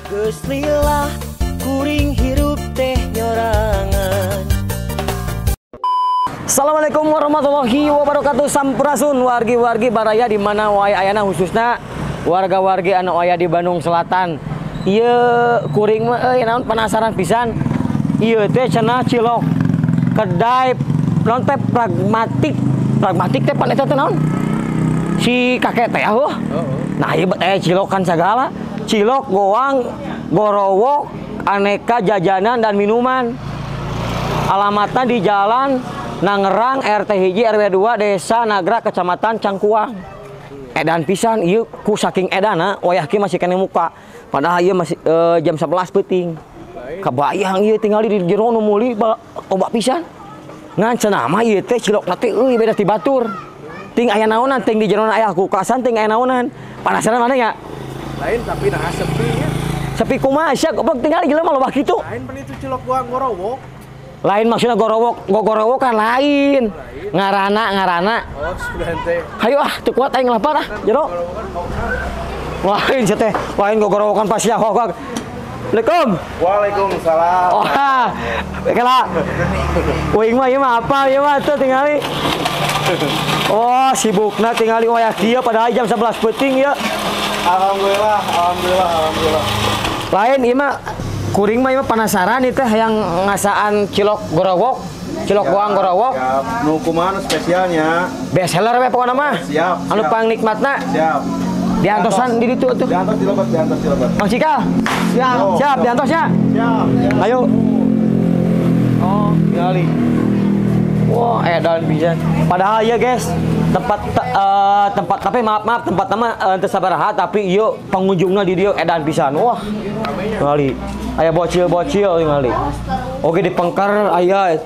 Geus lila kuring hirup teh nyorangan. Assalamualaikum warahmatullahi wabarakatuh. Sampurasun wargi-wargi baraya di mana wae ayana, khususna warga-wargi anu aya di Bandung Selatan. Ieu kuring mah naon penasaran pisan. Ieu teh cenah cilok kedai naon teh pragmatik. Pragmatik teh pan eta teh naon? Si kakek teh heuh. Nah, ieu teh cilokan sagala. Cilok, goang, gorowok, aneka jajanan dan minuman. Alamatnya di Jalan Nangerang RT 1 RW 2 Desa Nagra Kecamatan Cangkuang. Edan pisan ieu ku saking edana wayah kieu masih kene muka. Padahal ieu masih jam 11 peuting. Kabayang ieu tinggal di jero nu meuli loba pisan. Ngan cenah mah ieu teh cilokna teh beda ti batur. Ting aya naonan, ting di jero aya kulkasan, ting aya naonan. Penasaran mana ya? Lain tapi nah sepi ya. Sepi kumaha sia goblok tinggal jelema loba kitu. Lain pan itu cilok goang gorowok. Lain maksudnya gorowok kan lain. Ngarana. Oh, sudah ente. Hayu teu kuat aing lapar jero. Lain sia teh, lain gogorowokan pas sia hok. Assalamualaikum. Waalaikumsalam. Wah, kala. Uing mah ieu mah apa ieu mah teu tingali. Oh, sibukna tingali wayah kieu padahal jam 11 peuting ya. Alhamdulillah. Lain ieu mah kuring mah ieu penasaran itu yang ngasaan cilok gorowok, cilok goang gorowok. Siap. Nu kumaha spesialnya? Best seller we pokona mah. Siap. Anu paling nikmatna. Siap. Diantosan di ditu atuh. Diantos cilok. Mang Cikal. Siap, diantosnya. Siap. Ayo. Oh, kali. Wah, edan bisa. Padahal ya guys, tempat tapi maaf tempat nama teu sabaraha tapi ieu pengunjungna di dieu edan pisan. Wah. Kali. Aya bocil kali. Oke di Pengkar aya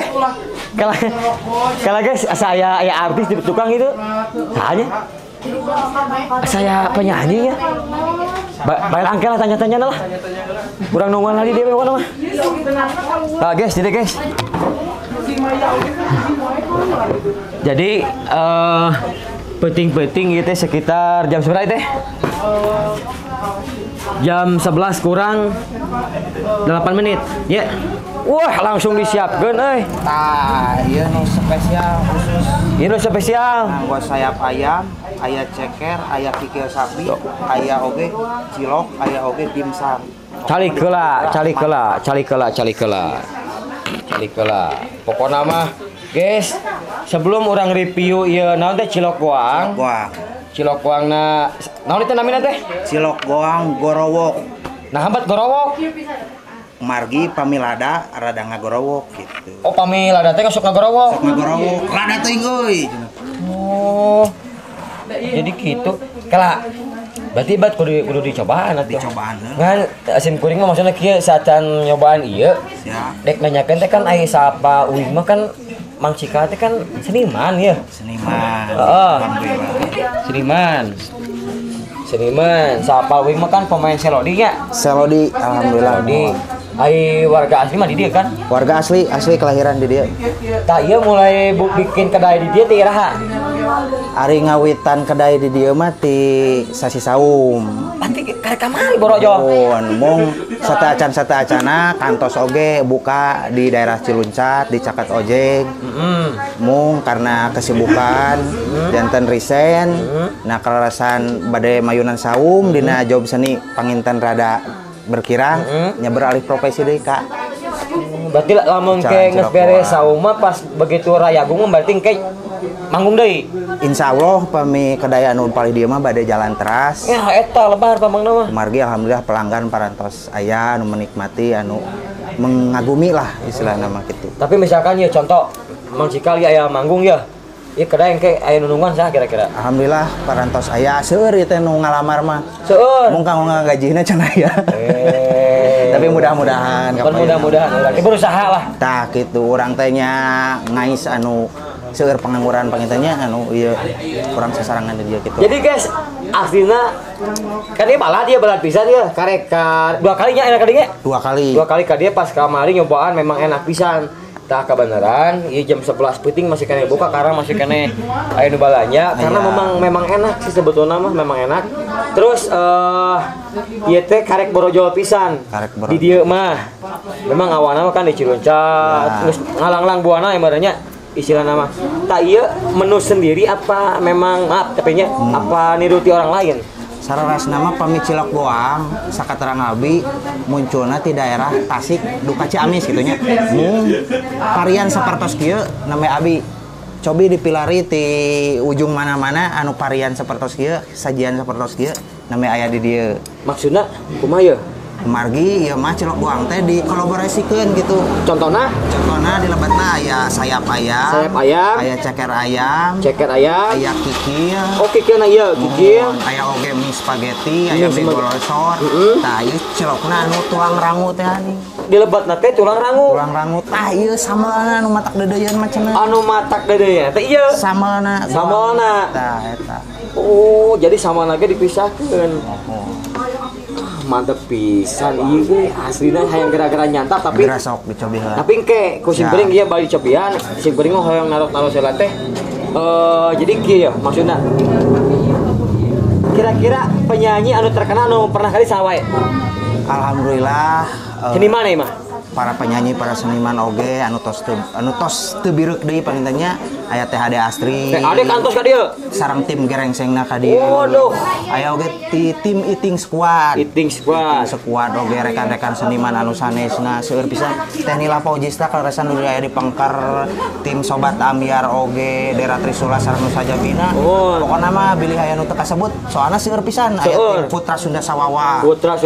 kala guys saya aya artis di tukang itu. Hanya saya penyanyi ya. Baik angkel lah tanya-tanya lah. Kurang nungguan lagi dia mana mah. Guys, jadi guys. Jadi peting gitu sekitar jam seberapa teh? Jam 11 kurang 8 menit. Ya. Wah, langsung disiapkeun euy. Tah, ieu nu spesial khusus. Ieu nu spesial. Nganggo sayap ayam, aya ceker, aya kikil sapi, aya oge cilok, aya oge dimsum. Cali kela. Pokokna mah guys, sebelum orang review ieu naon teh cilok goang. Cilok goangna naon itu namina teh? Cilok goang gorowok. Nah, hambat gorowok. Margi pamilada rada ngagorowok gitu. Oh, pamilada teh sok ngagorowok. Sok ngagorowok. Rada teuing euy. Oh. Jadi gitu. Kala berarti bat kudu dicobaan atuh. Dicobaan heuh. Ngan asin kuring mah maksudna kieu saatan nyobaan ieu. Siap. Dek nanyakeun teh kan aya sapa uing mah kan Mang Cikal teh kan seniman ya. Seniman. Heeh. Alhamdulillah. Seniman. Sapa uing mah kan pemain selodi nya. Selodi alhamdulillah. Selodi. Ai warga asli mah di dieu kan? Warga asli kelahiran di dia. Tah ieu mulai bikin kedai di dieu teh iraha? Ari ngawitan kedai di dieu mah ti sasi saum. Nanti karek kamari borojo. Mung sate-acana kantos oge buka di daerah Ciluncat di Cakat Ojek. Mung karena kesibukan janten resign. Nah kalarasan bade mayunan saum dina job seni panginten rada berkirang nya beralih profesi deui Kak. Berarti lamun ke geus beres sauma pas begitu rayagung berarti ke manggung deui. Insyaallah pami kedai anu paling dieu mah bade jalan teras. Ya eta lebar pamangna mah. Margi alhamdulillah pelanggan parantos aya anu menikmati anu mengagumi lah istilahna mah kitu. Tapi misalkan ya contoh Mang Cikal aya manggung ya. Ieu kedai engke aya nunungan sah kira-kira. Alhamdulillah parantos aya seueur ieu teh nu ngalamar mah. Seueur. Mung kanggo ngagajina cenah ya. Tapi mudah-mudahan urang berusaha lah. Tah kitu urang teh nya ngais anu seueur pengangguran pangintennya anu ieu urang sasarangan dia kitu. Jadi guys, aslina kan ieu balad pisan ya. Karek dua kalinya enak kadinya. Dua kali ka dieu pas kamari nyobaan memang enak pisan. tah kebenaran ieu jam 11 peuting masih kene buka karena masih kene aya nu balanja karena memang enak sih sebetulnya mah memang enak. Terus ieu teh karek borojol pisan. Di dieu mah memang awana mah kan di Ciluncat terus ngalang-lang buana ibaratnya istilahna mah. Tah ieu menu sendiri apa memang maaf tapi nya apa niruti orang lain? Sararas nama pami cilok doang, sakaterang abi munculna di daerah Tasik, Duka Ciamis gitunya. Varian sapertos kieu namanya abi. Cobi dipilari di ujung mana-mana anu varian sapertos kieu, sajian sapertos kieu namanya aya di dieu. Maksudna kumaha ye? Margi ya mah cilok doang teh dikolaborasikeun gitu. Contohna di lebatna aya sayap ayam, aya ceker ayam, aya kikil. Oh kikil na ieu, kikil. Aya oge mie spaghetti, aya mie golosor. Tah ieu cilokna anu tulang rangu teh ani. Di lebatna teh tulang rangu. Tulang rangu tah ieu samelna anu matak dedeyeun mah cenah. Anu matak dedeyeun teh ieu. Samelna. Tah eta. Oh, jadi samelna ge dipisahkeun. Mantep pisan ieu ge aslina hayang gara-gara nyantap tapi geura sok dicobi heula. Tapi engke ku simpering ieu bali cobian, simpering mah hoyong narok-narok heula teh. Jadi kieu ya maksudna. Kira-kira penyanyi anu terkenal anu pernah kali saha wae? Alhamdulillah seniman ieu mah. Para penyanyi, para seniman oge anu tos teu bireuk deui panintanya aya Teh Ade Astri. Teh Ade kantos ka dieu. Sareng tim gerengsengna ka dieu. Waduh. Aya oge ti tim Iting Squad. Iting Squad oge rekan-rekan seniman anu sanesna seueur pisan. Teh Nila Faujista kaleresan nu aya di pangkar tim Sobat Ambiar oge, Dera Trisula sareng nu sajabina. Pokona mah bilih aya nu teu kasebut soalna seueur pisan aya tim Putra Sunda Sawawa.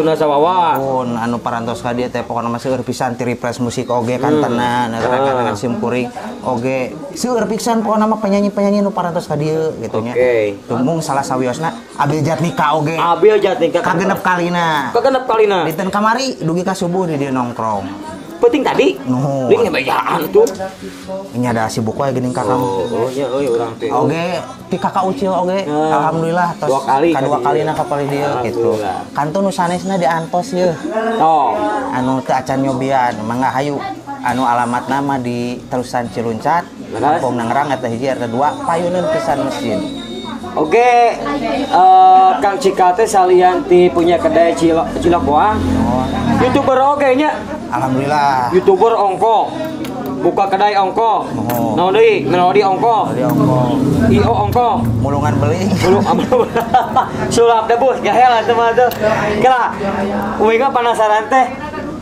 Pun anu parantos ka dieu teh pokona mah seueur pisan ti Refresh Musik oge kantenan rekan-rekan simkuring oge seueur pisan pokona mah penyanyi-penyanyi nu parantos ka dieu gitu nya. Tumung salah sawiosna Abil Jatnika oge. Abil Jatnika kagenep kalina. Dinten kamari dugi ka subuh di dieu nongkrong. Penting tadi. Ling ngebajaan tuh. Nya da sibuk wae geuning kakang. Oh nya euy urang teh. Oge ti kakak ucil oge. Alhamdulillah tos kadua kalina ka pali dieu gitu. Kantu nu sanesna diantos ieu. Anu teu acan nyobian mangga hayu. Anu alamat nama di Terusan Ciluncat. Kampung Nangrang eta hiji eta dua payuneun pisan masjid. Oke, Kang Cika teh salian ti punya kedai cilok boang. YouTuber oge nya. Alhamdulillah. YouTuber ongko. Buka kedai ongko. Naon deui? Melodi ongko. IO ongko. Mulungan beli. Sulap deh bos, gahel atuh mah tuh. Kira uinga penasaran teh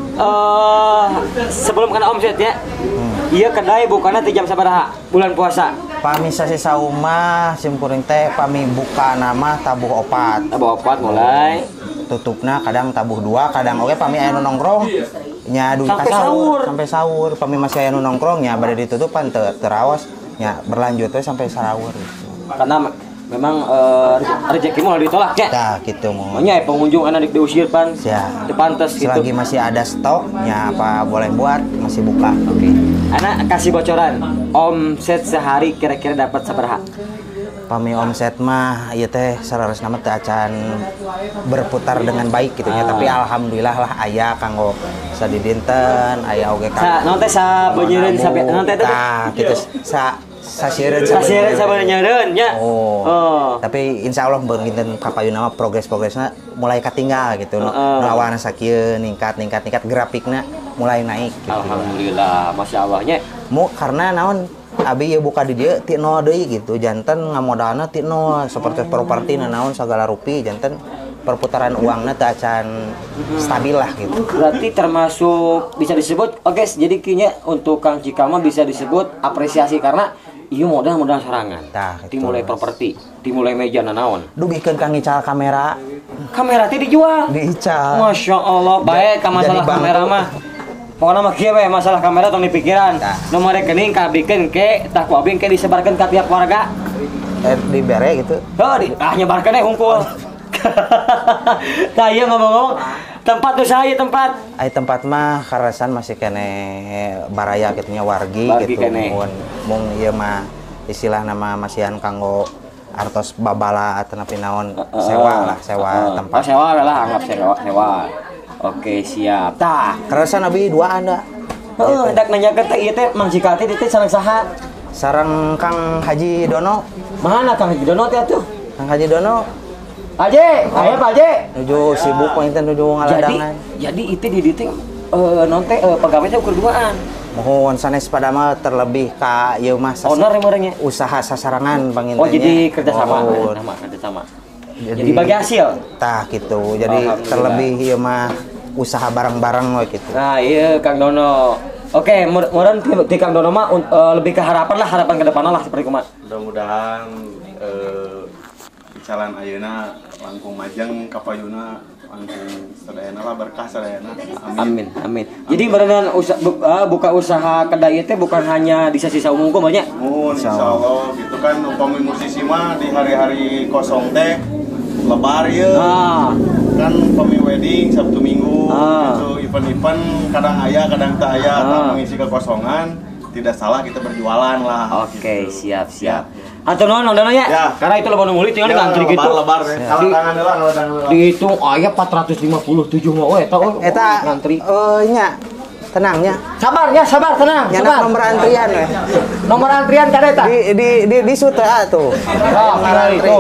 sebelum kena omset ya. Iya kedai bukana ti jam sabaraha bulan puasa. Pami sasi saumah simkuring teh pami buka nama tabuh opat. Tabuh opat mulai. Tutupna kadang tabuh 2, kadang oge pami aya nu nongkrong nya dugi ka sahur. Sampai sahur pami masih aya nu nongkrong nya bade ditutupan terawas nya berlanjut we sampai sahur gitu. Karena memang rezeki mah ditolak ya. Tah kitu mah. Nya pengunjung anak diusir pan. Sia. Teu pantes gitu. Selagi masih ada stok nya apa boleh buat masih buka. Oke. Anak kasih bocoran omset sehari kira-kira dapat sabaraha? Pami omset mah ieu teh sararosna mah teu acan berputar dengan baik gitu nya tapi alhamdulillah lah aya kanggo sadidinten aya oge kanggo naon teh sabeunyeun sampai naon teh kitu sasiereun sabeunyeun nya. Tapi insyaallah beunginten kapayuna mah progresna mulai katinggal gitu nu awalna sakieu ningkat grafikna mulai naik gitu. Alhamdulillah masyaallah nya. Karena naon abi ya buka di dia ti nol deui gitu janten ngamodalna ti nol seperti properti naon segala rupi janten perputaran uangna teu acan stabil lah gitu. Berarti termasuk bisa disebut jadi kinya untuk Kang Cika mah bisa disebut apresiasi karena ieu modal sorangan. Dimulai properti, dimulai meja naon. Dugikeun Kang ical kamera. Kamera teh dijual. Diical. Masya Allah baik ka masalah kamera mah. Pokoknya mah kieu we masalah kamera tong dipikiran. Nomor rekening kabikeun ke tah ku abing ke disebarkeun ka tiap warga. Dibere gitu. Nyebarkeun we hungkul. Tah ieu ngomong-ngomong tempat usaha ieu tempat. Ai tempat mah karasan masih kene baraya kitu nya wargi gitu. Mung ieu mah istilah nama masihan kanggo artos babala atau napi naon sewa tempat. Sewa lah anggap sewa. Oke siap. Tah, karasan abi 2 Anda. Heeh, hendak nanyakeun teh ieu teh Mang Cika teh sareng saha? Sareng Kang Haji Dono. Mana Kang Haji Dono teh atuh? Kang Haji Dono Aje, aya Pak Aje. nuju sibuk pointen nuju ngaladangan. Jadi itu di diting non teh pegawai teh ukur duaan. Mohon sanes pada mah terlebih ka ieu mah Owner yang orangnya. usaha sasarangan pangintennya. Oh jadi kerjasama, Mohon. kerjasama. Jadi bagi hasil. Tah gitu. Jadi Alhamdulillah. terlebih ieu mah usaha bareng-bareng we gitu. Nah iya Kang Dono. Oke, mudah-mudahan di Kang Dono mah lebih ke harapan ke depannya lah seperti kumaha. Mudah-mudahan di jalan ayeuna langkung majeng kapayuna langkung sadayana lah berkah sadayana. Amin. Amin. Jadi beneran buka usaha kedai teh bukan hanya di sisa umum banyak. Mohon insyaallah gitu kan upami musisi mah di hari-hari kosong teh lebar ya. Kan upami wedding Sabtu Minggu gitu event-event kadang aya kadang tak aya atau mengisi kekosongan tidak salah kita berjualan lah. Oke, gitu. siap. Atau non ya? Ya. Karena itu lebar nguli tinggal ngantri gitu. Lebar. Kalau tangan lah Dihitung aya 457 mah we eta ngantri. Nya tenangnya. Sabar, tenang. Nyana nomor antrian we. Nomor antrian kada eta? Di sute atuh. Kira itu.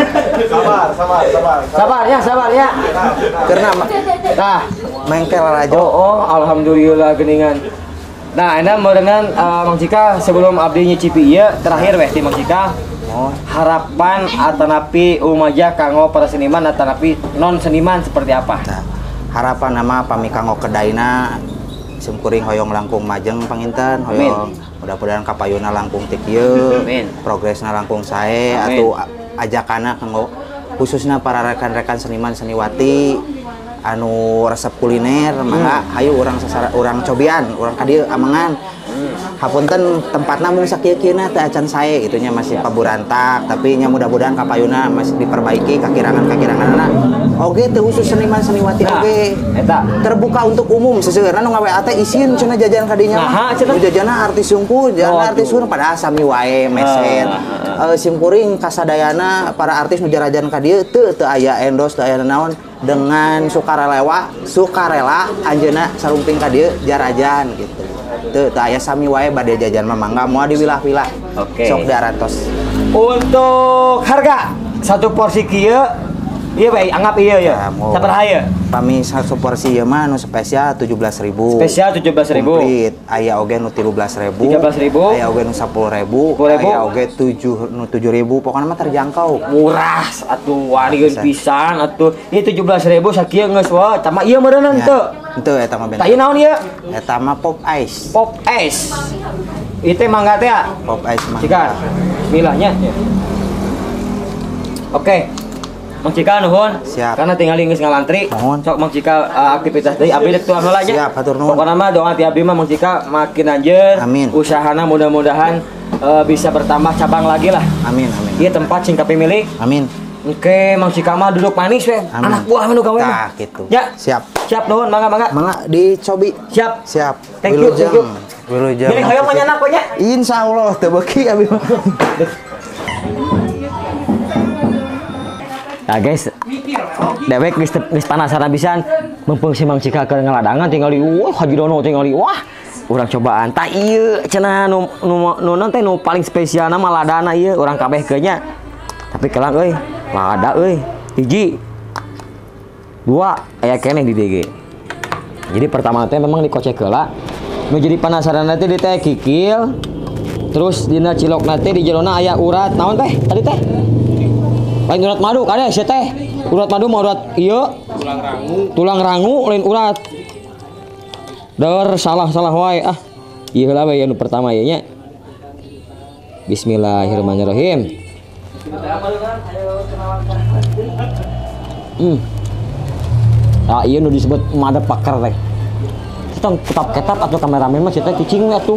Sabar ya. Karena Nah, mengkel rajo. oh alhamdulillah geningan. Nah, enak merenang Mang Cika sebelum abdi nyicipi ieu terakhir weh ti Mang Cika. Harapan atanapi umaja kanggo para seniman atanapi non seniman seperti apa? Nah, harapan nama pami kanggo kedaina simkuring hoyong langkung majeng panginten hoyong mudah-mudahan kapayuna langkung tik ieu progresna langkung sae atuh ajakana kanggo khususnya para rekan-rekan seniman seniwati anu resep kuliner mangga hayu urang cobian urang ka dieu amangan hapunten tempatna mung sakieu-kieuna teh acan sae itunya masih paburantak tapi nya mudah-mudahan kapayuna masih diperbaiki kakirangan-kakiranganna oge teh khusus seniman seniwati oge eta terbuka untuk umum seseurna nu ngawe teh isin cenah jajan ka dinya mah jajanna artis sungku jajanna artis sungku padahal sami wae mesen simkuring kasadayana para artis nu jarajan ka dieu teu aya endorse teu aya naon dengan sukarela anjeunna sarumping ka dieu jarajan gitu teu aya sami wae bade jajan mah mangga moal diwilah-wilah sok diarantos. Untuk harga satu porsi kieu ieu bae anggap ieu ya sabaraha ieu pami satu porsi ieu mah nu spesial 17.000 komplit aya oge nu 13.000 aya oge nu 10.000 aya oge 7.000 pokona mah terjangkau murah atuh wanigeun pisan atuh ieu 17.000 sakieu geus wae tama ieu meureunna henteu eta mah bener. Tah ieu naon ieu? Eta mah pop ice. Pop ice. Ieu teh mangga teh ya? Pop ice mah. Cika. Milahnya. Oke. Mang Cika nuhun. Siap. Karena tinggal geus ngalantri. Mohon. Sok Mang Cika aktivitas deui abdi rek tuang heula nya. Siap, hatur nuhun. Pokona mah doa ti abdi mah Mang Cika makin anjeun. Amin. Usahana mudah-mudahan bisa bertambah cabang lagi lah. Amin. Ieu tempat sing kapimilih. Amin. Oke, Mang Cika mah duduk manis we. Anak buah mah nu gawe. Tah gitu. Ya. Siap nuhun, mangga. Mangga dicobi. Siap. Thank you. Wilujeng. Jadi hoyong mah nyanak we nya. Insyaallah teu beuki abi. Nah guys, dewek geus panasaran pisan mumpung si Mang Cika keur ngaladangan tinggali Haji Dono tinggali wah urang cobaan tah ieu cenah nu teh nu paling spesialna mah ladana ieu urang kabeh keunnya tapi kelang euy lada euy hiji dua aya keneh di DG jadi pertama teh memang dikocek heula nu jadi panasaran teh di teh kikil terus dina cilokna teh di jerona aya urat naon teh tadi teh lain urat madu kada sia teh urat madu mah urat ieu tulang rangu lain urat salah wae ieu heula we nu pertama ieu nya bismillahirrahmanirrahim ieu nu disebut mada pakar teh kita ketap atau kameramen mah sia teh cicing atuh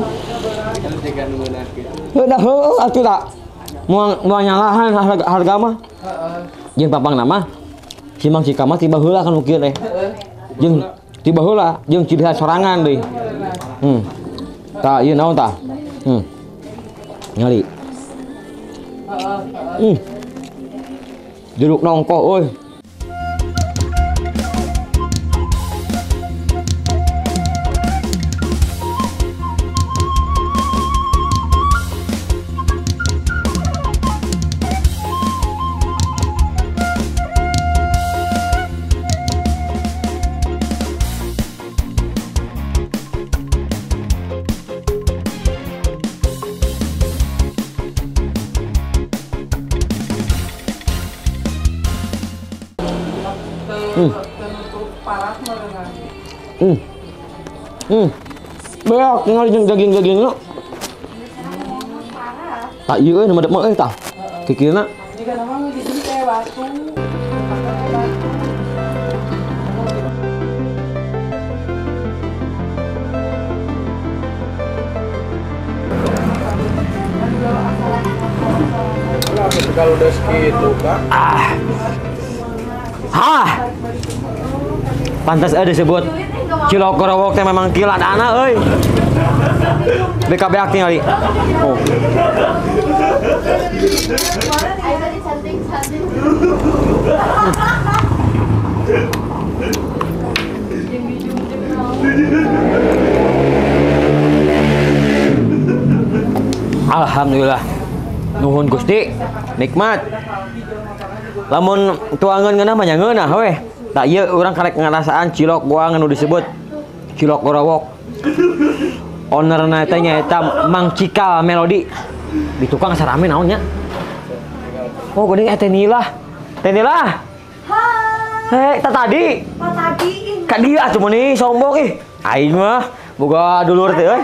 udah atuh tak mau nyalahan harga mah jeung papang nama si Mang Cika mah tiba heula kan kieu teh jeung tiba heula jeung ciri khas sorangan deui tah ieu naon tah ngali jeruk nongko euy Beak tinggal daging lo. Tak iya nama dek mak tah. Kikirna. Jika nama di sini kayak batu. Kalau udah segitu Kak. Pantas ada disebut cilok gorowok teh memang kilat anak euy. BKB tinggali. Oh. Alhamdulillah. Nuhun Gusti, nikmat. Lamun tuangan ngeunah mah ngeunah we. Tak ieu urang karek ngarasaan cilok goang anu disebut cilok gorowok. Ownerna teh nyaeta Mang Cikal Melodi. Di tukang sarame naon nya? Oh, geuning teh Nilah. Teh Nilah. Hei, tadi. Oh tadi. Ka dia atuh meuni sombong ih. Aing mah boga dulur teh euy.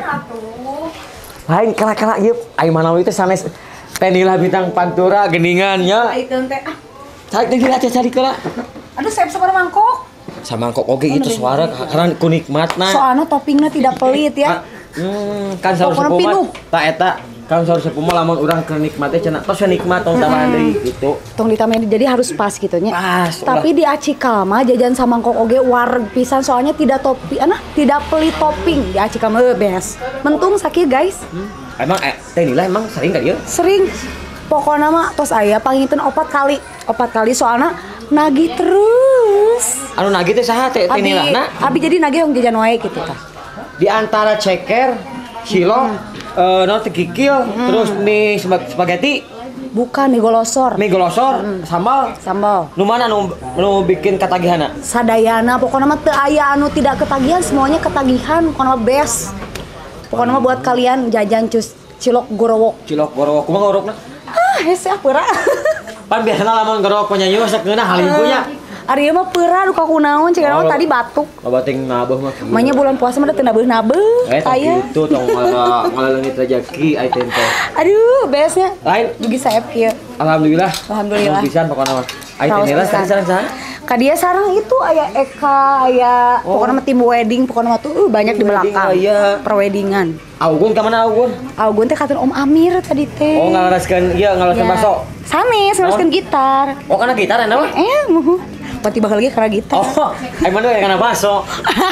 Lain kala-kala ieu aing manawi teh sanes Teh Nilah bintang pantura geningannya. Aiteun teh. Cari Teh Nilah cari kala. Aduh, saya sabar mangkok. Samangkok oge itu suara karena kunikmatna. Soalnya toppingnya tidak pelit ya. Kan saur Pokona sepuh pinuh. tak eta kan saur sepuh mah lamun urang keur nikmat teh cenah tos nikmat tong tambahan deui gitu. Tong ditambahin jadi harus pas gitu nya. Pas. Tapi di Acikal mah jajan sama mangkok oge wareg pisan soalnya tidak tidak pelit topping. Di Acikal mah bes. Mentung sakit guys. Emang Teh Nilah emang sering ka dieu? Sering. Pokoknya mah tos aya pangingteun 4 kali. 4 kali soalnya nagih terus. Anu nagih teh saha Teh Nilahna? Abi jadi nagih yang jajan wae gitu tah. Di antara ceker, cilok, non kikil, terus mie spaghetti, Bukan mie golosor. mie golosor, sambal. Sambal. Nu mana nu bikin katagihanna? Sadayana pokoknya mah teu aya anu tidak ketagihan, semuanya ketagihan, pokoknya mah best. Pokoknya mah buat kalian jajan cilok gorowok. Cilok gorowok kumaha gorowokna? Hese peura. Pan biasana lamun gorowok penyanyi mah sakeuna halingkunya. Ari ieu mah peura duka kunaon cek naon tadi batuk. Lobating nabuh mah. Manya bulan puasa mah teu nabuh-nabuh. Aya. Itu tong ngaleungit rezeki ai teh. Aduh, bestnya. Lain Dugi saep kieu. alhamdulillah. Alhamdulillah. Nuhun pisan pokona mah. Ai teh Raos Nila pisan. sareng saha? Ka dia sarang itu aya Eka, aya pokoknya mah tim wedding, pokoknya mah tuh banyak di Wedding, belakang. aya. Perweddingan. Augun ka mana Augun? Augun teh katen Om Amir tadi teh. Oh ngalaraskeun ieu ngalaraskeun baso. Sanes, ngalaraskeun gitar. Oh kana gitar eta mah? Muhu. Pati bakal lagi karena gitar. Oh, ai mana kana baso.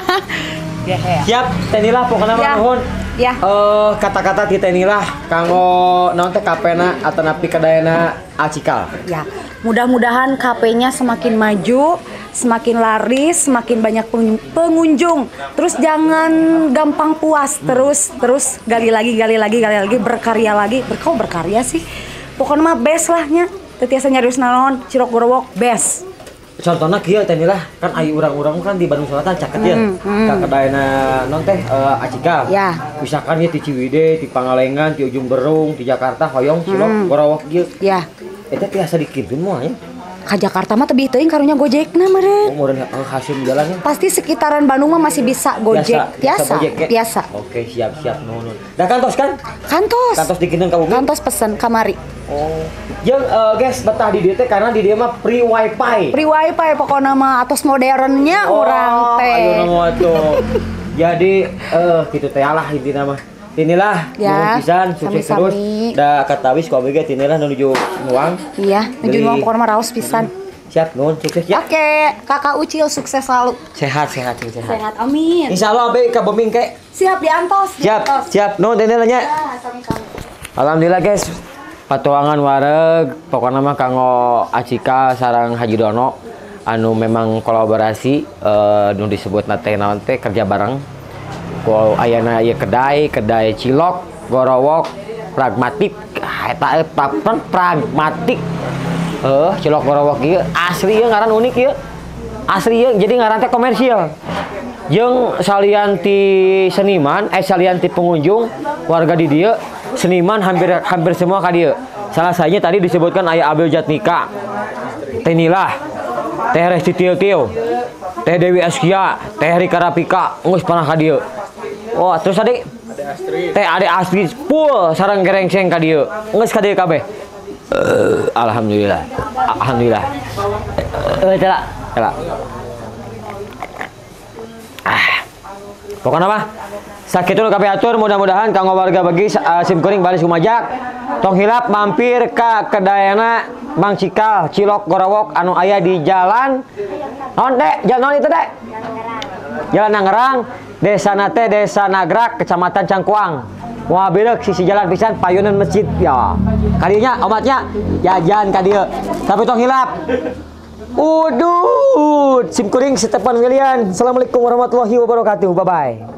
Ya, ya. Siap, Teh Nilah pokona mah Ya. nuhun. Ya. Kata-kata ti Teh Nilah kanggo naon teh kapena atau napi kadayana Acikal. Ya, mudah-mudahan KP-nya semakin maju, semakin laris, semakin banyak pengunjung. Terus jangan gampang puas, terus gali lagi, berkarya lagi. Kok berkarya sih? Pokoknya mah best lah nya. Teu tiasa nyarios naon, cilok gorowok best. Contohnya kieu Teh Nilah kan aya urang-urang kan di Bandung Selatan caket ya. Ka kadayana naon teh Acikal. Ya. Misalkan ya di Ciwidey, di Pangalengan, di Ujung Berung, di Jakarta hoyong cilok gorowok ieu. Ya, Eta tiasa dikirim moal ya. ka Jakarta mah tebih teuing karunya Gojekna meureun. Umurna hasil jalannya. Pasti sekitaran Bandung mah masih bisa Gojek. Biasa. Gojek, ya? Biasa. Oke, siap nuhun. Dah kantos kan? Kantos. Kantos dikirim ka bumi. Kantos pesen kamari. Oh. Jeung guys betah di dieu teh karena di dieu mah free wifi. Free wifi pokoknya mah atos modernnya urang teh. Ayo nama tuh. Jadi gitu teh alah intina mah. Inilah Ya, nuhun pisan sukses terus. sami-sami. Da katawis ku abg tinilah nuju nuang. Iya, nuju Jadi- nuang pokoknya mah raos pisan. Siap nuhun sukses ya. Oke, Kakak Ucil sukses selalu. Sehat. Sehat, amin. Insyaallah abg ka Beming ke. Siap diantos. Siap nuhun tinilah nya. Ya, sami-sami. Alhamdulillah guys. Patuangan wareg pokoknya mah kanggo Acikal sareng Haji Dono anu memang kolaborasi nu disebut teh naon teh kerja bareng. Ku ayana ieu kedai cilok, gorowok, pragmatik. Eta pragmatik. Cilok gorowok ieu asli ieu ngaran unik ieu. Asli ieu jadi ngaran teh komersial. Jeung salian ti seniman, salian ti pengunjung warga di dieu seniman hampir semua ka dieu. Salah satunya tadi disebutkan aya Abel Jatnika, Teh Nilah, Teh Resti Tieu-Tieu. Teh Dewi Askia, Teh Rika Rapika, geus pernah ka dieu. Oh, terus tadi Teh Ade Astrid full sareng gerengseng ka dieu. Geus ka dieu kabeh. Alhamdulillah. Alhamdulillah. Tela. Pokoknya mah sakitu nu kabeh atur, mudah-mudahan kanggo warga bagi sim kuring balik Sumajak tong hilap mampir ka kedayana Mang Cikal Cilok Gorowok anu aya di jalan naon Dek? Jalan naon itu Dek? Jalan Nangerang, Desa Nate, Desa Nagrak, Kecamatan Cangkuang. Wah beuleuh sisi jalan pisan payunan masjid ya. Kadinya omatnya jajan ka dieu. Tapi tong hilap. Udud, sim kuring Stefan William. Assalamualaikum warahmatullahi wabarakatuh. Bye bye.